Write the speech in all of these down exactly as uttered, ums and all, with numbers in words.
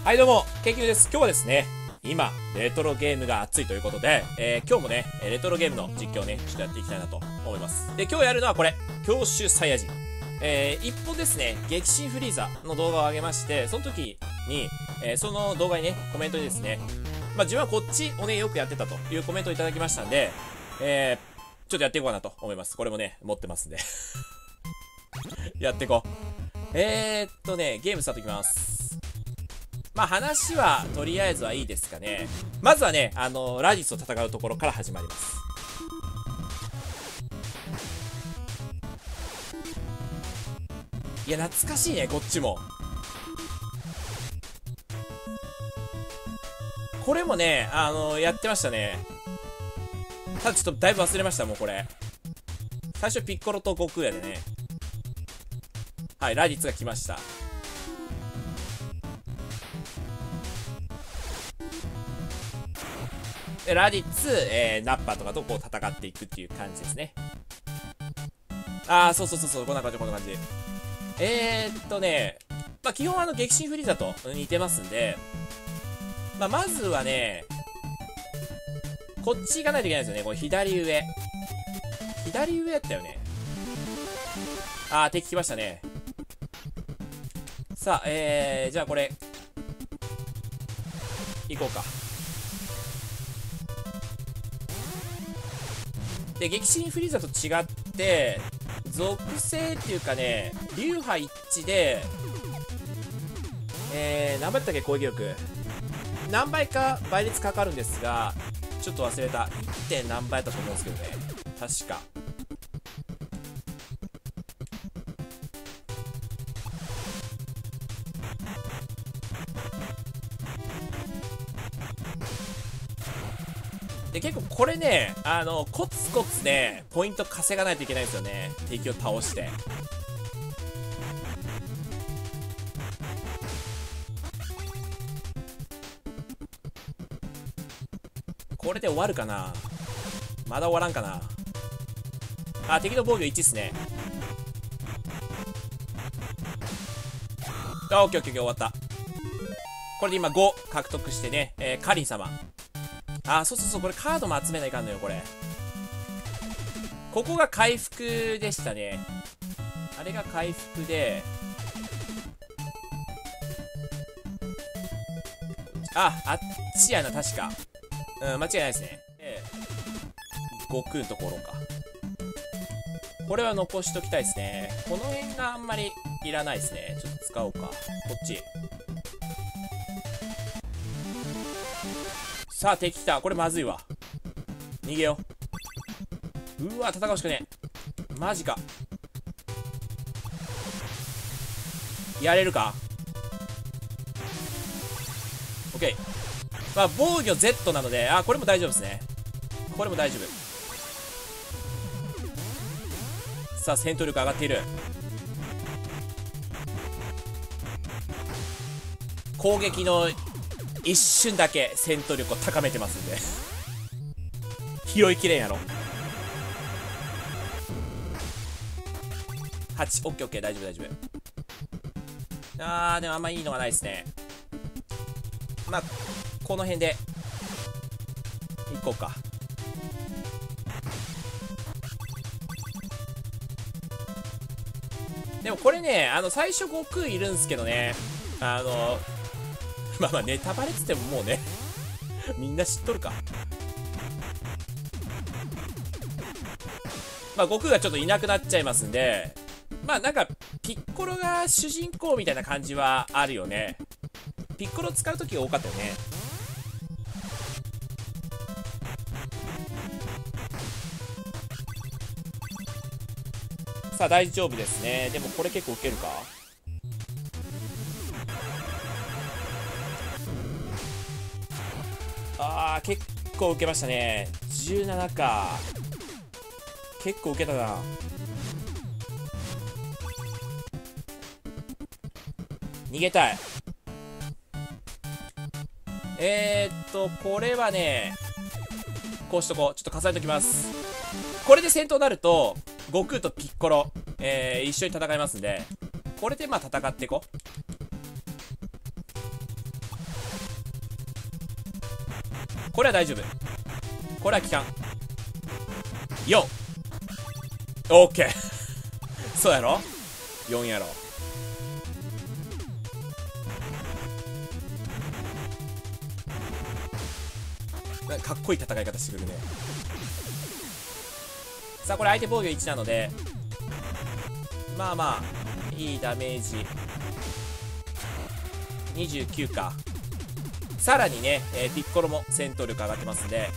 はいどうも、ケイキューです。今日はですね、今、レトロゲームが熱いということで、えー、今日もね、レトロゲームの実況をね、ちょっとやっていきたいなと思います。で、今日やるのはこれ、教習サイヤ人。えー、一本ですね、激震フリーザの動画を上げまして、その時に、えー、その動画にね、コメントにですね、まあ、自分はこっちをね、よくやってたというコメントをいただきましたんで、えー、ちょっとやっていこうかなと思います。これもね、持ってますんで。やっていこう。えーっとね、ゲームスタートいきます。まあ話はとりあえずはいいですかね。まずはね、あのラディスと戦うところから始まります。いや懐かしいね、こっちも。これもね、あのやってましたね。ただちょっとだいぶ忘れました。もうこれ最初ピッコロと悟空やでね。はい、ラディスが来ました。でラディッツ、えー、ナッパとかとこう戦っていくっていう感じですね。ああ、そうそうそうそう、こんな感じ、こんな感じ。えー、っとね、まあ基本あの激震フリーザと似てますんで、まあまずはね、こっち行かないといけないですよね。これ左上。左上やったよね。あー、敵来ましたね。さあ、えー、じゃあこれ、行こうか。で激震フリーザと違って属性っていうかね、流派一致でえー、何倍だったっけ、攻撃力何倍か倍率かかるんですが、ちょっと忘れた。 いってん 何倍だったと思うんですけどね、確か。で結構これね、あのコツコツねポイント稼がないといけないんですよね、敵を倒して。これで終わるかな、まだ終わらんかな。あ、敵の防御いちっすね。あ、オッケーオッケーオッケー、終わった。これで今ご獲得してね、えー、カリン様。あ、そうそうそう、これカードも集めないかんのよ、これ。ここが回復でしたね。あれが回復で、あ、あっちやな、確か。うん、間違いないですね。えー、悟空のところか。これは残しときたいですね。この辺があんまりいらないですね。ちょっと使おうか。こっち。さあ敵来た。これまずいわ。逃げよう。うわ戦うしかねえ。マジか。やれるか。オッケー。まあ防御 Z なので、あ、これも大丈夫ですね。これも大丈夫。さあ戦闘力上がっている。攻撃の一瞬だけ戦闘力を高めてますんで拾いきれんやろ。はち、オッケーオッケー、大丈夫大丈夫。あーでもあんまいいのがないですね。まあこの辺でいこうか。でもこれね、あの最初悟空いるんすけどね、あのまあまあネタバレっつってももうねみんな知っとるか。まあ悟空がちょっといなくなっちゃいますんで、まあなんかピッコロが主人公みたいな感じはあるよね。ピッコロ使う時が多かったよね。さあ大丈夫ですね。でもこれ結構ウケるか。あー結構受けましたね。じゅうななか。結構受けたな。逃げたい。えー、っとこれはね、こうしとこう。ちょっと重ねときます。これで戦闘になると悟空とピッコロ、えー、一緒に戦いますんで、これでまあ戦っていこう。 これは大丈夫。これは効かん。よん。オッケー。そうやろ ?よん やろ。なんかかっこいい戦い方してくるね。さあ、これ相手防御いちなので、まあまあ、いいダメージ。にじゅうきゅうか。さらにね、えー、ピッコロも戦闘力上がってますんで、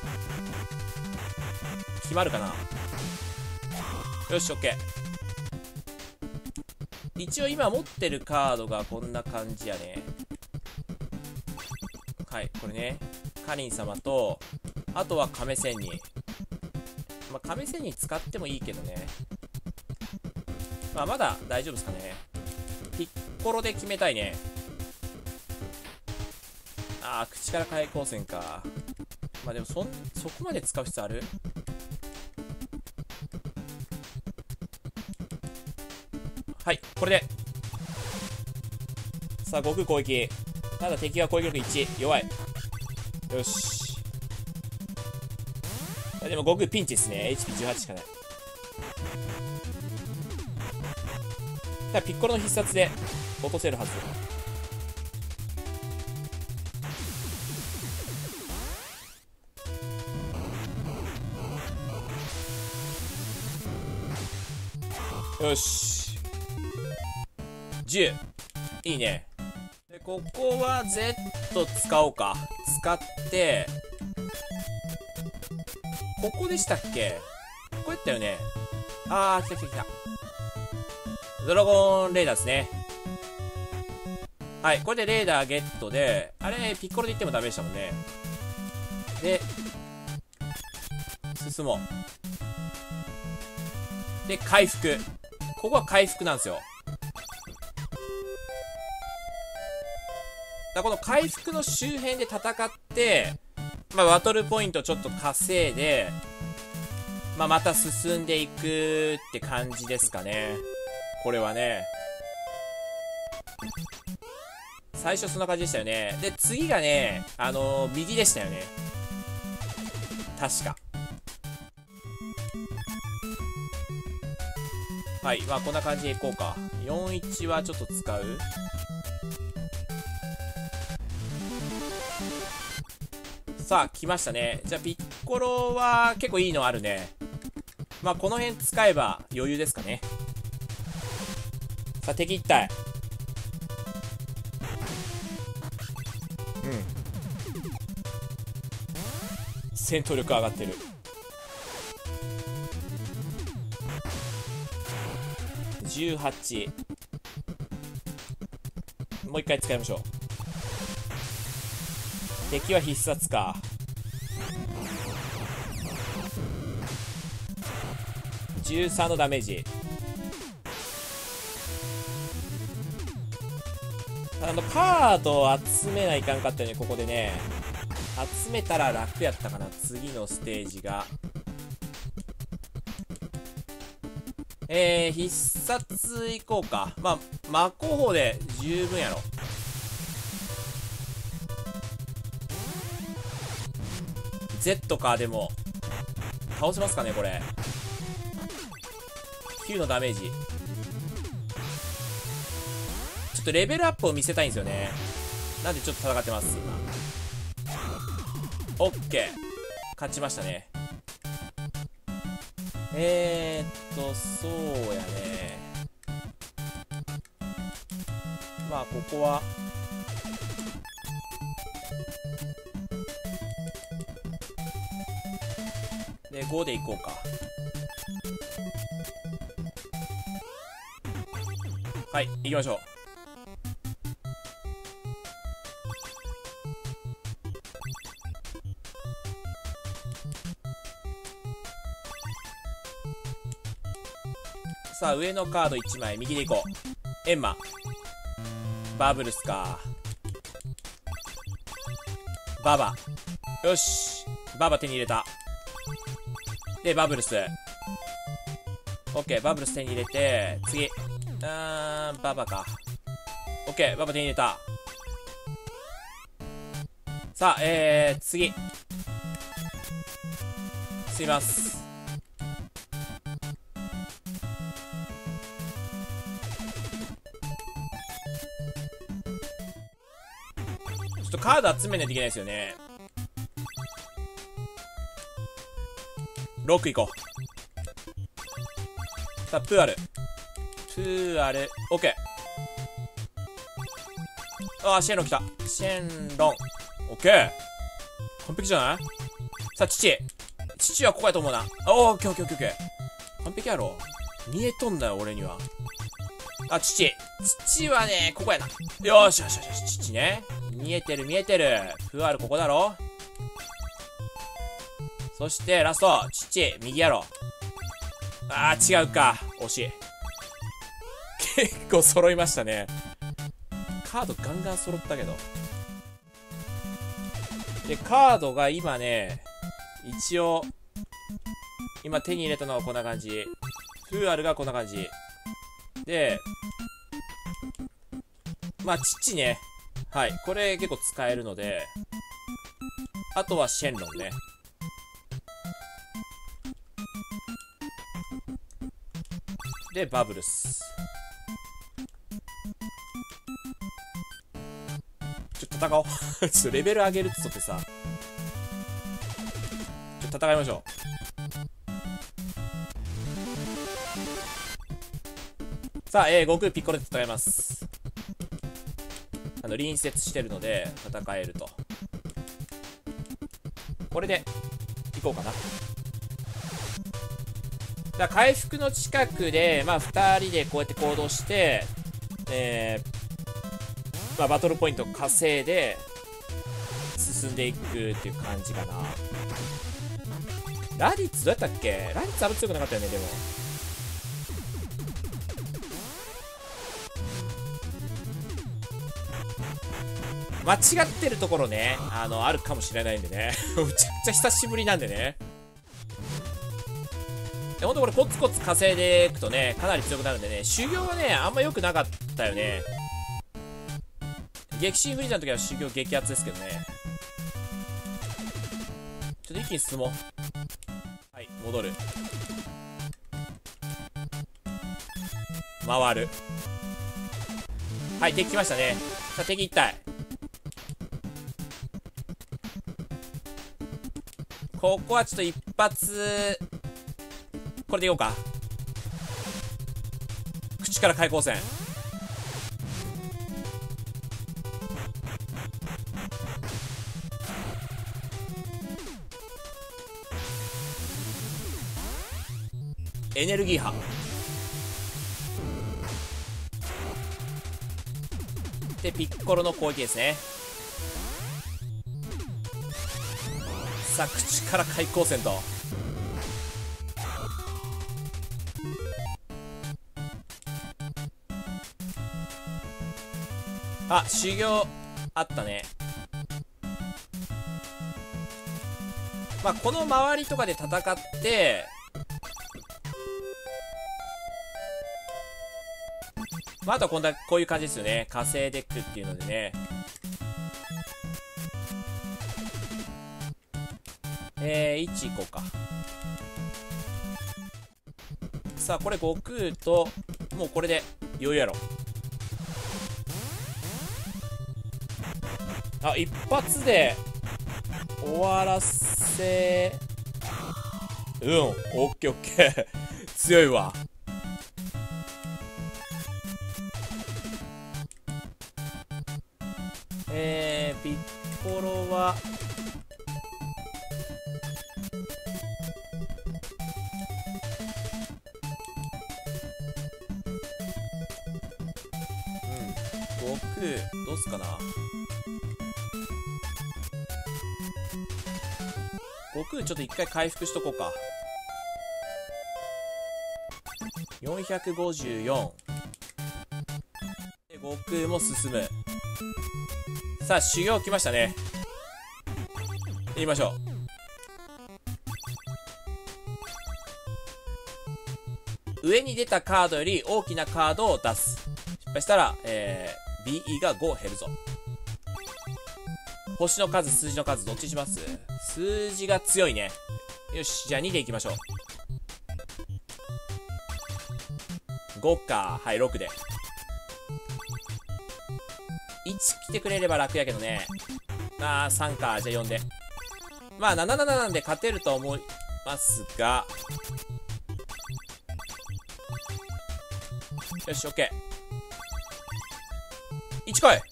決まるかな。よし、オッケー。一応今持ってるカードがこんな感じやね。はい、これね。カリン様と、あとは亀仙人。まあ、亀仙人使ってもいいけどね。まあ、まだ大丈夫ですかね。ピッコロで決めたいね。ああ、口から開口戦か。まあでもそん、そこまで使う必要ある？はい、これで。さあ、悟空攻撃。ただ敵は攻撃力いち。弱い。よし。でも悟空ピンチですね。エイチピーじゅうはち しかない。だピッコロの必殺で落とせるはず。よし。じゅう。いいね。で、ここは Z 使おうか。使って、ここでしたっけ？ここやったよね。あー、来た来た来た。ドラゴンレーダーですね。はい、これでレーダーゲットで、あれ、ピッコロで言ってもダメでしたもんね。で、進もう。で、回復。ここは回復なんですよ。だこの回復の周辺で戦って、まあ、バトルポイントちょっと稼いで、まあ、また進んでいくって感じですかね。これはね。最初そんな感じでしたよね。で、次がね、あのー、右でしたよね。確か。はい、まあこんな感じでいこうか。よんいちはちょっと使う？さあ、来ましたね。じゃあ、ピッコロは結構いいのあるね。まあこの辺使えば余裕ですかね。さあ、敵一体。うん。戦闘力上がってる。じゅうはち。もう一回使いましょう。敵は必殺か。じゅうさんのダメージ。あのカードを集めないかんかったよね。ここでね集めたら楽やったかな。次のステージがえー、必殺いこうか。まあ魔法砲で十分やろ。Z か。でも倒せますかねこれ。きゅうのダメージ。ちょっとレベルアップを見せたいんですよね。なんでちょっと戦ってます今。オッケー、勝ちましたね。えーっとそうやね。まあここはでごでいこうか。はい、行きましょう。さあ、上のカードいちまい、右でいこう。エンマ。バブルスか。ババ。よし。ババ手に入れた。で、バブルス。オッケー、バブルス手に入れて、次。あー、ババか。オッケー、ババ手に入れた。 さあ、えー、次。進みます。ちょっとカード集めないといけないですよね。ろくいこう。さあ、プーアル。プーアル。オッケー。あー、シェンロン来た。シェンロン。オッケー。完璧じゃない？さあ、父。父はここやと思うな。オッケーオッケーオッケーオッケー。完璧やろ。見えとんだよ、俺には。あ、父。父はね、ここやな。よーしよしよし、父ね。見えてる見えてる。プーアルここだろ。そして、ラスト。父、右やろ。あー、違うか。惜しい。結構揃いましたね。カードガンガン揃ったけど。で、カードが今ね、一応、今手に入れたのはこんな感じ。プーアルがこんな感じ。で、まあ、父ね。はい。これ結構使えるので、あとはシェンロンね。で、バブルス。ちょっと戦おう。ちょっとレベル上げるっつってさ。ちょっと戦いましょう。さあ、えー、悟空ピッコロで戦います。あの、隣接してるので、戦えると。これで、いこうかな。だから回復の近くで、まあ、ふたりでこうやって行動して、えー、まあ、バトルポイント稼いで、進んでいくっていう感じかな。ラディッツどうやったっけ？ラディッツあんま強くなかったよね、でも。間違ってるところね、あの、あるかもしれないんでね。むちゃくちゃ久しぶりなんでね。ほんとこれコツコツ稼いでいくとね、かなり強くなるんでね、修行はね、あんま良くなかったよね。激震フリーザの時は修行激アツですけどね。ちょっと一気に進もう。はい、戻る。回る。はい、敵来ましたね。さあ、敵一体。ここはちょっと一発、これでいこうか。口から開口戦。エネルギー波でピッコロの攻撃ですね。さあ、口から開口戦と。あ、修行あったね。まあこの周りとかで戦って、まあ、あとはこんなこういう感じですよね。稼いでいくっていうのでね。えー、いちいこうか。さあ、これ悟空と、もうこれで余裕やろ。あ、一発で終わらせ、うん、オッケーオッケー。強いわ。えー、ピッコロは、うん、悟空、どうすかな。悟空ちょっと一回回復しとこうか。よんひゃくごじゅうよん。で、悟空も進む。さあ、修行来ましたね。言いましょう。上に出たカードより大きなカードを出す。失敗したら、えー、ビーイー がご減るぞ。 星の数、数字の数、どっちにします？数字が強いね。よし、じゃあにでいきましょう。ごか。はい、ろくで。いち来てくれれば楽やけどね。あー、さんか。じゃあよんで。まあ、なななななんで勝てると思いますが。よし、オッケー。いち来い。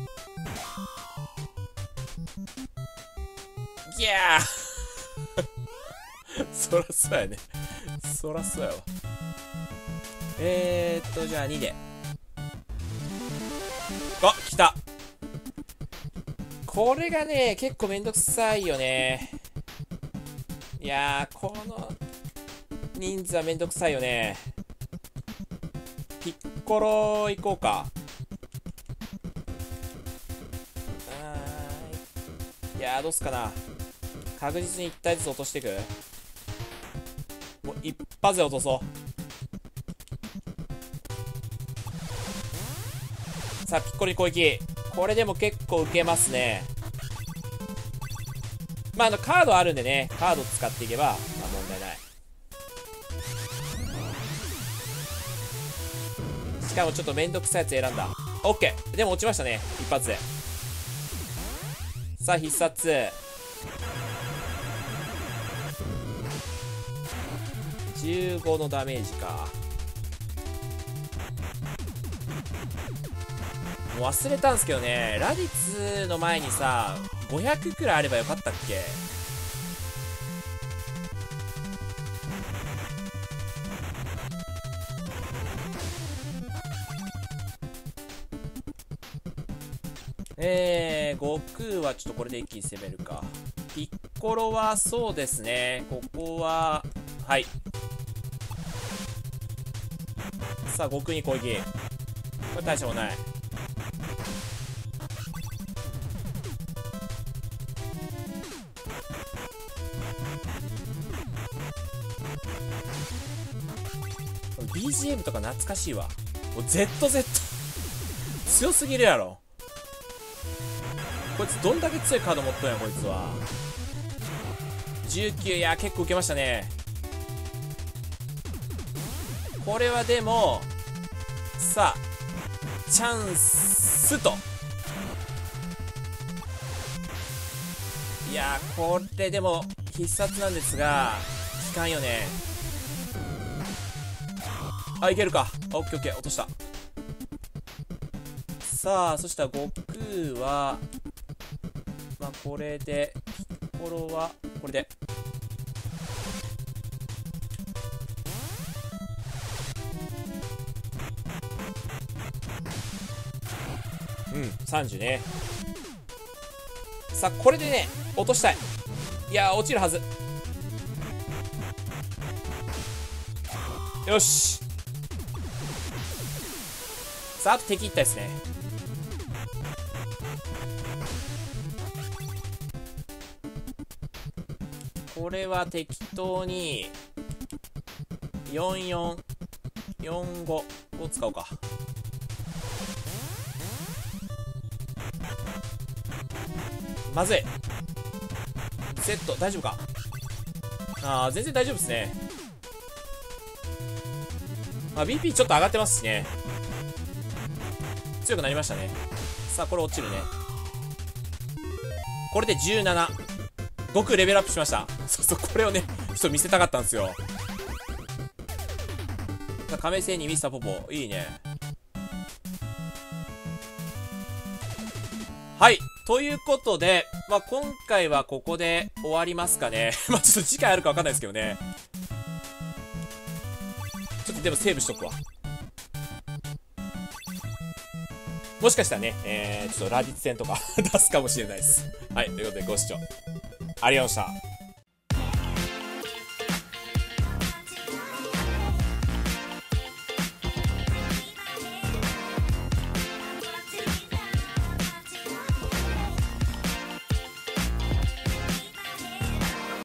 ギャーそらそうやね。そらそうやわ。えーっと、じゃあにで。あ、来た。これがね、結構めんどくさいよね。いやー、この人数はめんどくさいよね。ピッコロ行こうか。あーいやー、どうすかな。確実にいち体ずつ落としていく。もう一発で落とそう。さあ、ピッコロに攻撃。これでも結構受けますね。まあ、あの、カードあるんでね、カード使っていけば、まあ、問題ない。しかもちょっとめんどくさいやつ選んだ。オッケー。でも落ちましたね、一発で。さあ、必殺。じゅうごのダメージか。もう忘れたんすけどね、ラディツの前にさ、ごひゃくくらいあればよかったっけ。えー、悟空はちょっとこれで一気に攻めるか。ピッコロはそうですね、ここは、はい。さあ、悟空に攻撃。これ大したことない。ビージーエム とか懐かしいわ。もう ゼットゼット 強すぎるやろ。こいつどんだけ強いカード持っとんやこいつは。じゅうきゅう。いや結構受けましたね。これはでもさあチャンスと。いやーこれでも必殺なんですが効かんよね。あ、いけるか。オッケーオッケー、落とした。さあそしたら悟空はまあこれで、ピッコロはこれで。うんさんじゅうね。さあこれでね落としたい。いやー落ちるはず。よし。さああと敵いったですね。これは適当によんよんよんごを使おうか。まずい。セット大丈夫か。ああ全然大丈夫ですね。あ ビーピー ちょっと上がってますしね。強くなりましたね。さあこれ落ちるね。これでじゅうなな。悟空レベルアップしました。そうそうこれをねちょっと見せたかったんですよ。さあ亀仙人ミスターポポいいね。はいということで、まあ、今回はここで終わりますかね。まあちょっと次回あるか分かんないですけどね。ちょっとでもセーブしとくわ。もしかしたらね、えー、ちょっとラディッツ戦とか出すかもしれないです。はい、ということでご視聴ありがとうございました。